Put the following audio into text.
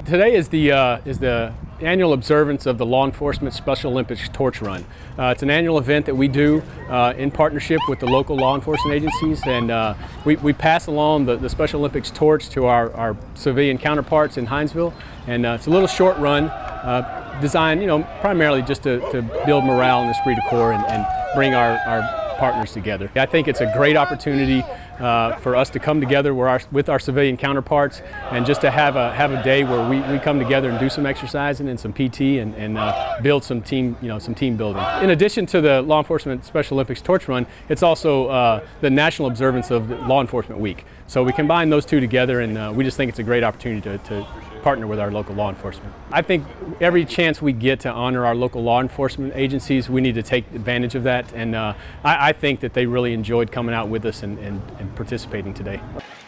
Today is the annual observance of the Law Enforcement Special Olympics Torch Run. It's an annual event that we do in partnership with the local law enforcement agencies, and we pass along the Special Olympics torch to our civilian counterparts in Hinesville. And it's a little short run designed, primarily just to build morale and esprit de corps and bring our partners together. I think it's a great opportunity for us to come together with our civilian counterparts and just to have a day where we come together and do some exercising and some PT and build some team building. In addition to the Law Enforcement Special Olympics Torch Run, it's also the national observance of Law Enforcement Week. So we combine those two together, and we just think it's a great opportunity to partner with our local law enforcement. I think every chance we get to honor our local law enforcement agencies, we need to take advantage of that, and I think that they really enjoyed coming out with us and participating today.